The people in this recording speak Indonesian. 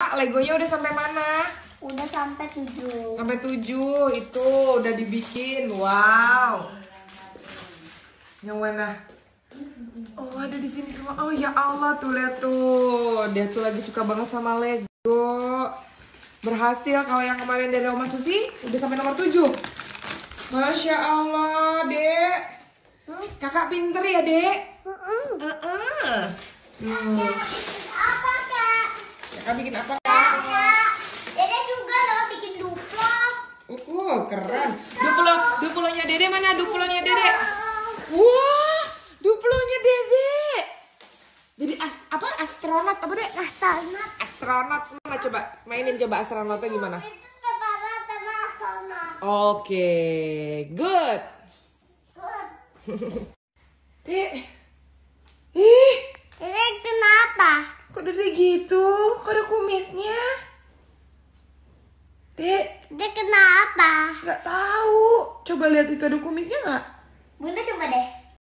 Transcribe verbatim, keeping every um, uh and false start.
Kakak, Legonya udah sampai mana? Udah sampai tujuh. Sampai tujuh, itu udah dibikin. Wow. Yang mana? Oh, ada di sini semua. Oh ya Allah, tuh lihat tuh. Dia tuh lagi suka banget sama Lego. Berhasil kalau yang kemarin dari Oma Susi udah sampai nomor tujuh. Masya Allah, Dek. Kakak pinter ya, Dek? Uh-uh. Uh-uh. Hmm. Apa, Kak? Kakak bikin apa, Kak? Dede juga loh bikin duplo. Uh, keren. Duplo, duplonya Dede mana? Duplonya Dede. Wah, duplonya Dede. Jadi as, apa? Astronot apa, Dek? Astronot. Astronot. Mana coba? Mainin coba astronotnya gimana? Itu kepala sama astronot. Oke, good. Dek. Ih, Dede kenapa? kok Dede gitu? Kok ada kumisnya? Dek, Dede kenapa? nggak tahu. Coba lihat itu ada kumisnya nggak? Bunda coba deh.